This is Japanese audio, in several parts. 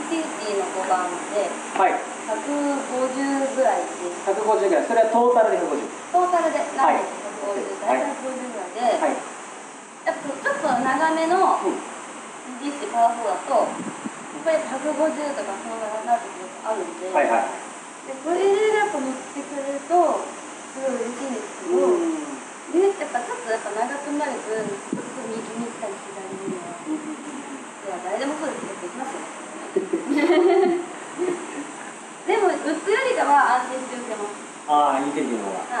ティの5番で、 はい。 150ぐらいです。 150ぐらい。それはトータルで150。 トータルで、 はい。 150、大体150ぐらいで、 はい。 ちょっと長めの EDC パワー4だと、やっぱり150とかそのぐらいになる時があるんで、 はいはい。 でこれでやっぱ乗ってくれると、すごい嬉しいんですけど、でやっぱちょっと長くなる分、ちょっと右に行ったり左には、いや、誰でもそうですけど、できますよね。でも、売ってよりかは安心して受けます。 ああ、ユーティリティの方が。 はい。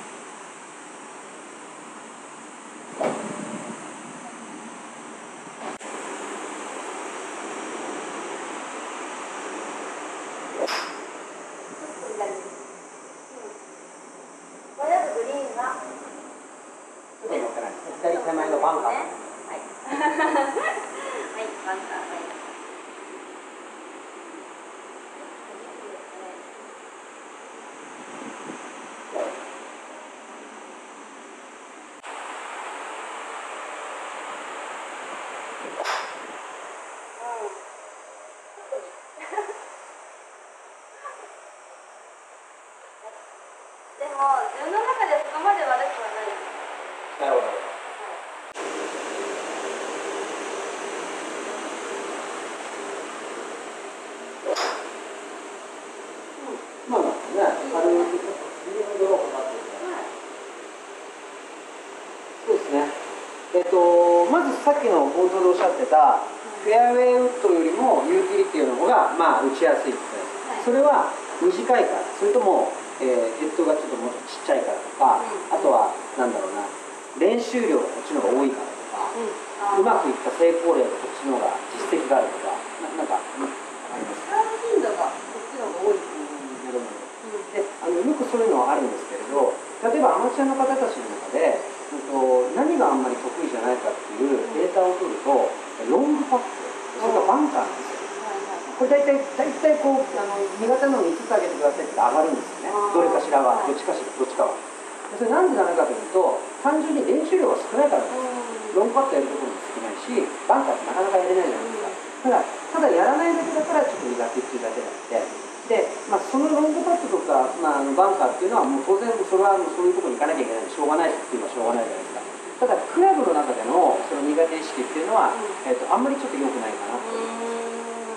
左手前のバンカー。はい。 はい、バンカー、はい。でも、自分の中でそこまで悪くはないです。 なるほど。まあまあね、軽いちょっと右のドローかかってるから。そうですね。まずさっきの冒頭でおっしゃってた、フェアウェイウッドよりもユーティリティの方が、まあ、打ちやすいって。それは短いから、それとも、ヘッドがちょっともっとちっちゃいからとか、あとは、なんだろうな、練習量がこっちの方が多いからとか、うまくいった成功例がこっちの方が実績があるとか、なんか、ありますか？ 頻度がこっちの方が多いですね。 で、よくそういうのはあるんですけれど、例えばアマチュアの方たちの中で、何があんまり得意じゃないかっていうデータを取ると、ロングパット、それからバンカーなんですよ。これ大体こう苦手なのに5つあげてくださいって上がるんですよね。どれかしらは、どっちかは。それなんでダメかというと、単純に練習量が少ないからです。ロングパットやるところも少ないし、バンカーってなかなかやれないじゃないですか。ただやらないだけだからちょっと苦手っていうだけであって、で、そのロングパットとか、バンカーっていうのはもう当然それはもうそういうところに行かなきゃいけないしょうがないっていうのはしょうがないじゃないですか。ただクラブの中でのその苦手意識っていうのは、あんまりちょっと良くないかなと思います。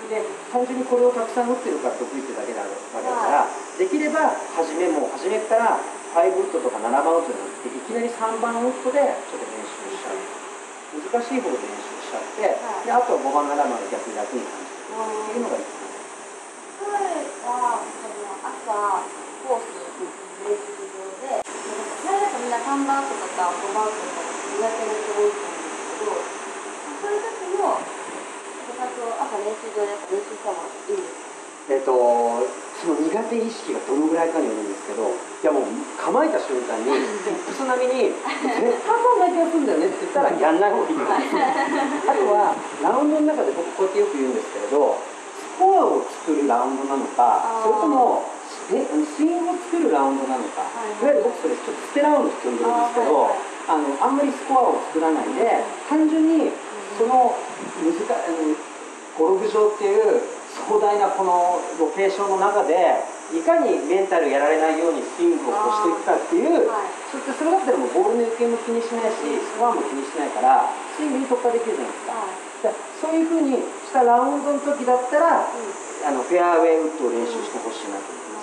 で、単純にこれをたくさん打ってるから得意ってだけだから、できれば初めから5ウッドとか7番ウッドじゃなくて、いきなり3番ウッドでちょっと練習しちゃう。難しい方で練習しちゃって、であとは5番7番で逆に楽に感じるっていうのがいい。 例えば、朝コース練習場で、みんな3番ウッドとか5番ウッドとか苦手な人多いと思うんですけど、そういう時も朝練習場で練習した方がいいんですか？ その苦手意識がどのぐらいかによるんですけど、いやもう構えた瞬間にピップス並みに絶対そんな気がするんだよねって言ったらやんない方がいい。あとはラウンドの中で僕こうやってよく言うんですけれど、スコアを作るラウンドなのか、それともスイングを作るラウンドなのか、いわゆる僕それちょっとステラウンドって呼んでるんですけど、あんまりスコアを作らないで、単純にそのゴルフ場っていう壮大なこのロケーションの中でいかにメンタルやられないようにスイングをしていくかっていう、それだったらもうボールの行方も気にしないしスコアも気にしないからスイングに特化できるじゃないですか。そういうふうにしたラウンドの時だったら、フェアウェイウッドを練習してほしいなと思います。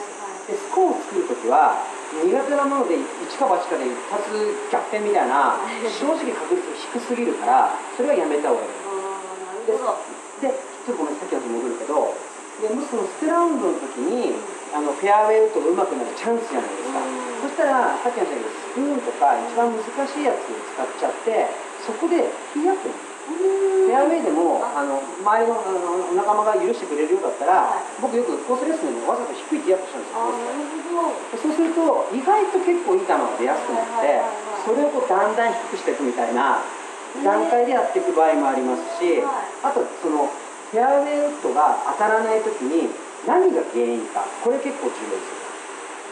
でスコアを作る時は苦手なもので一か八かで一発逆転みたいな正直確率低すぎるからそれはやめた方がいい。でちょっとごめんさっきの話戻るけど、でもしそのステラウンドの時にフェアウェイウッドが上手くなるチャンスじゃないですか。そしたらさっきの話だけどスプーンとか一番難しいやつを使っちゃってそこでティーアップフェアウェイでも周りのお仲間が許してくれるようだったら、僕よくコースレッスンでもわざと低いティーアップしたんですよ。そうすると意外と結構いい球が出やすくなってそれをだんだん低くしていくみたいな段階でやっていく場合もありますし、あとそのフェアウェイウッドが当たらない時に何が原因か、これ結構重要です。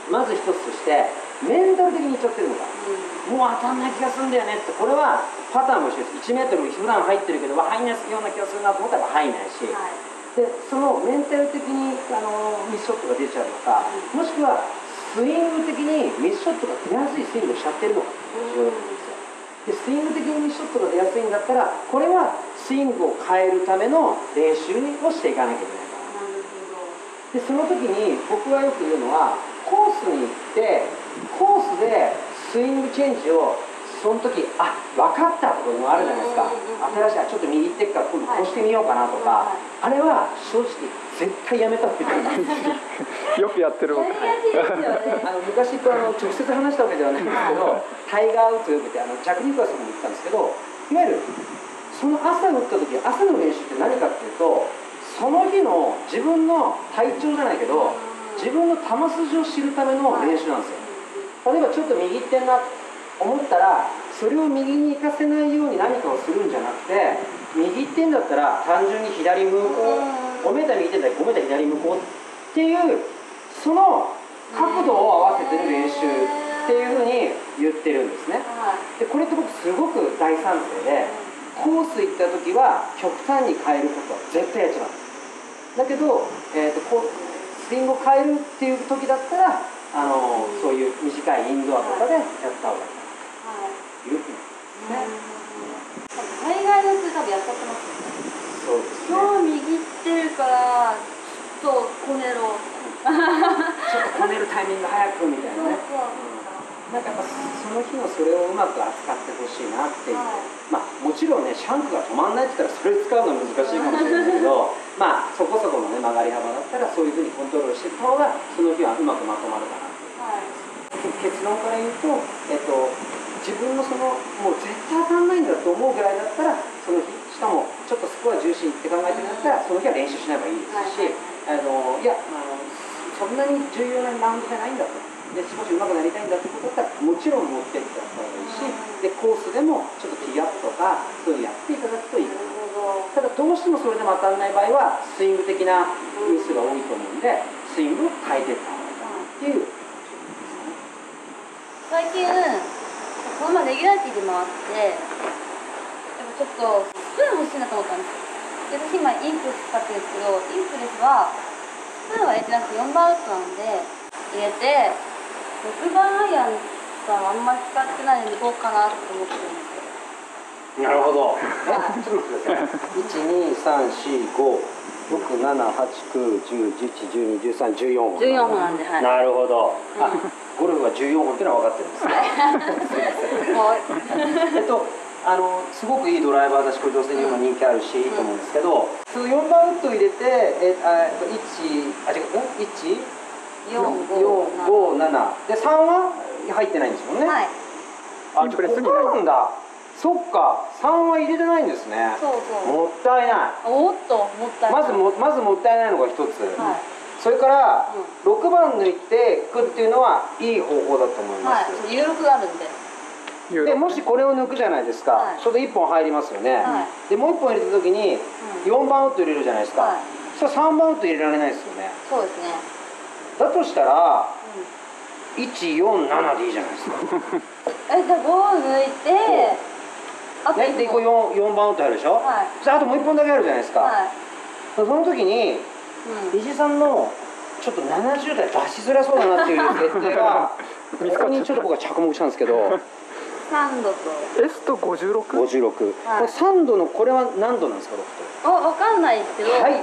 まず一つとしてメンタル的にいっちゃってるのか、もう当たんない気がするんだよねって、これはパターンも一緒です。1メートル普段入ってるけど入んないような気がするなと思ったら入んないし、 でそのメンタル的にミスショットが出ちゃうのか、もしくはスイング的にミスショットが出やすいスイングをしちゃってるのかっていうのが重要なんですよ。でスイング的にミスショットが出やすいんだったら、これはスイングを変えるための練習をしていかなきゃいけない。でその時に僕がよく言うのは、コースに行ってコースでスイングチェンジをその時分かったとかいうのがあるじゃないですか。新しいちょっと右行ってっから今度こうしてみようかなとか、あれは正直絶対やめた方がいい。 よくやってる僕。 昔と直接話したわけではないんですけど、タイガー・ウッズよくてジャック・ニクラスも言ったんですけど、いわゆるその朝打った時、朝の練習って何かっていうと、その日の自分の体調じゃないけど自分の球筋を知るための練習なんですよ。例えばちょっと右行ってんな思ったら、それを右に行かせないように何かをするんじゃなくて、右行ってんだったら単純に左向こう、5メーター右行ってんだら5メーター左向こうっていう、その角度を合わせてる練習っていうふうに言ってるんですね。でこれって僕すごく大賛成で、コース行った時は極端に変えることは絶対やっちゃう。だけど、スイングを変えるっていう時だったらそういう短いインドアとかでやった方がいい。いうふうに海外の人多分やっちゃってますよね。 そうですね。 今日右行ってるからちょっとこねろ。 ちょっとこねるタイミング早くみたいなね。なんかやっぱその日のそれをうまく扱ってほしいなっていう、まあもちろんねシャンクが止まんないって言ったらそれ使うのは難しいかもしれないけどまあそこそこのね曲がり幅だったらそういうふうにコントロールしていった方がその日はうまくまとまるかなっていう、結論から言うと、自分のそのもう絶対当たんないんだと思うぐらいだったらその日、しかもちょっとスコア重視って考えてるんだったらその日は練習しない方がいいですし、いやそんなに重要なラウンドじゃないんだと。で少し上手くなりたいんだってことだったらもちろん持っていってやった方がいいし、でコースでもちょっとティーアップとかそういうのやっていただくといいかな。ただどうしてもそれでも当たらない場合はスイング的なミスが多いと思うんで、スイングを変えていった方がいいかなっていう。 最近この前レギュラーティーでもあって、やっぱちょっとスプーン欲しいなと思ったんですよ。で私今インプレス使ってるんですけど、インプレスはスプーンは入れてなくて4番アウトなんで入れて、6番アイアンがあんまり使ってないのでどうかなって思ってるんですよ。 なるほど。ちょっと待ってください。1,2,3,4,5,6,7,8,9,10,11,12,13,14本。 14本なんで、はい。 なるほど。ゴルフは14本っていうのは分かってるんですね。すごくいいドライバーだし、これ女性にも人気あるし、いいと思うんですけど、その4番ウッド入れて、4、5、7で3は入ってないんですもんね。 はい。 インプレスにここなんだ。そっか、3は入れてないんですね。 そうそう。 もったいない。 おっと、もったいない。 まずもったいないのが一つ。 はい。 それから、6番抜いていくっていうのはいい方法だと思います。 はい。有力があるんで。 でもしこれを抜くじゃないですか、 はい、 ちょうど1本入りますよね、 はい、 でもう1本入れた時に4番ウッド入れるじゃないですか、はい、そしたら3番ウッド入れられないですよね。 そうですね。 だとしたら、1、4、7でいいじゃないですか。 じゃあ5抜いて、あと1本で4番ウッド入るでしょ、はい、そしてあともう1本だけあるじゃないですか、はい、その時に、石井さんのちょっと70代出しづらそうだなっていう設定がここにちょっと僕は着目したんですけど 3度と S と56、 はい、3度のこれは何度なんですか？6 度。分かんないですけど、 はい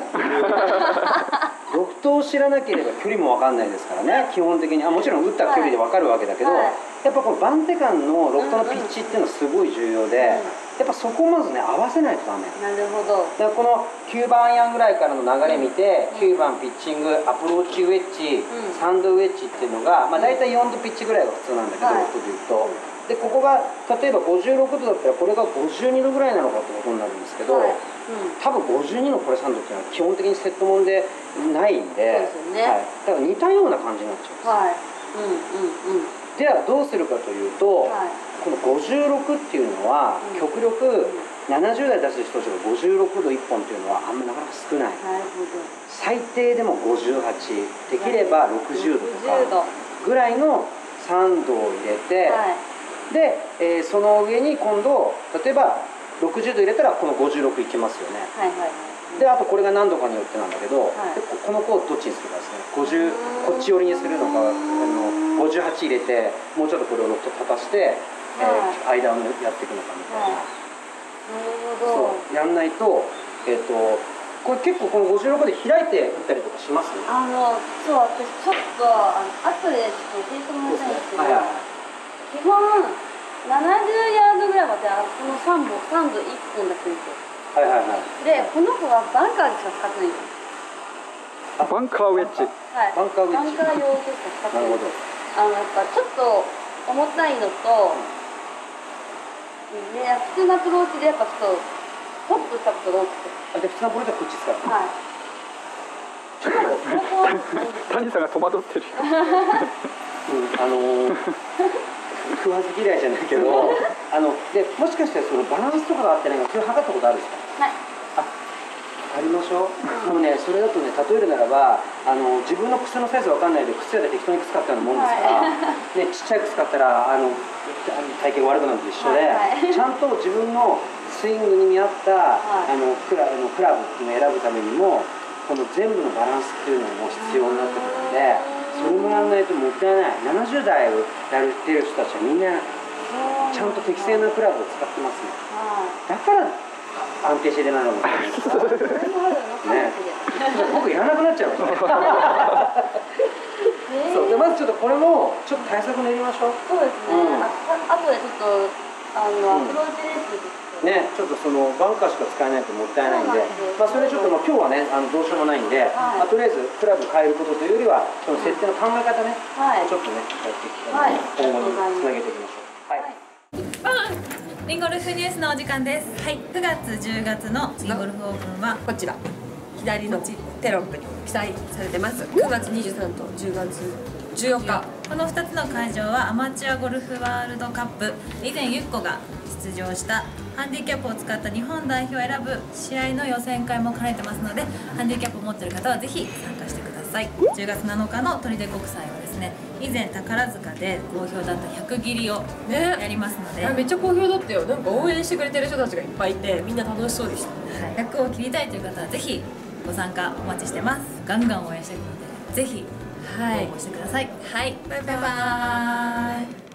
6度を知らなければ距離も分かんないですからね、基本的にもちろん打った距離で分かるわけだけど、やっぱこの番手間のロフトのピッチっていうのはすごい重要で、やっぱそこをまずね合わせないとダメ。 なるほど。 だからこの9番アイアンぐらいからの流れ見て、9番ピッチングアプローチウェッジ、サンドウェッジっていうのが、大体4度ピッチぐらいが普通なんだけど、6度でいうと。でここが例えば56度だったらこれが52度ぐらいなのかってことになるんですけど、多分52のこれ3度っていうのは基本的にセットもんでないんで、だから似たような感じになっちゃうんです。ではどうするかというと、この56っていうのは極力70代出す人たちが56度1本っていうのはあんまなかなか少ない。最低でも58、できれば60度とかぐらいの3度を入れて、で、その上に今度例えば 60度入れたらこの56いきますよね。 はいはいはい。 であとこれが何度かによってなんだけど、 はいでこの子をどっちにするかですね。50こっち寄りにするのか58入れてもうちょっとこれをロフト立たして、間をやっていくのかみたいな。 なるほど。 そうやんないとこれ結構この56で開いて打ったりとかします？ そう私ちょっと後でちょっと教えてもらいたいんですけど、 はいはい基本70ヤードぐらいまでこの3度1本だったんですよ。 はいはいはい。 でこの子はバンカーでしか使ってないんですよ。 バンカーウェッジ。 はい。 バンカーウェッジバンカー用でしか使ってない。 なるほど。 やっぱちょっと重たいのと、で普通のアプローチでやっぱちょっとホップしたことが多くて。 で普通のボールではこっち使う。 はい。ちょっとここは谷さんが戸惑ってる。 食わず嫌いじゃないけどでもしかしてそのバランスとかがあってないかそれ測ったことあるんですか？ はい。 ありましょう。でもねそれだとね例えるならば自分の靴のサイズわかんないで靴屋で適当に靴買ったようなもんですから、ね、ちっちゃい靴買ったら体型悪くなるのと一緒で、ちゃんと自分のスイングに見合った、クラブっていうのを選ぶためにもこの全部のバランスっていうのも必要になってくるのでそれもやらないともったいない。70代をやってる人たちはみんなちゃんと適正なクラブを使ってますね。だから安定して出ないのもね。僕いらなくなっちゃいましたね。そうでまずちょっとこれもちょっと対策練りましょう。 そうですね。あとでちょっとアプローチ練習ですね、ちょっとそのバンカーしか使えないともったいないんで、それちょっと今日はねどうしようもないんで、とりあえずクラブ変えることというよりはその設定の考え方ね、ちょっとねやっていきたい今後につなげていきましょう。はい。 リンゴルフニュースのお時間です。はい、9月10月のリンゴルフオープンはこちら左のテロップに記載されてます9月23と10月14日この2つの会場はアマチュアゴルフワールドカップ以前ゆっこが出場したハンディキャップを使った日本代表を選ぶ試合の予選会も兼ねてますのでハンディキャップを持っている方はぜひ参加してください。10月7日の砦国際はですね以前宝塚で好評だった100切りをやりますので、 めっちゃ好評だったよ。なんか応援してくれてる人たちがいっぱいいてみんな楽しそうでした。 はい、100を切りたいという方はぜひご参加お待ちしてます。ガンガン応援していくのでぜひ応募してください。 はい、バイバイ。 バイバーイ。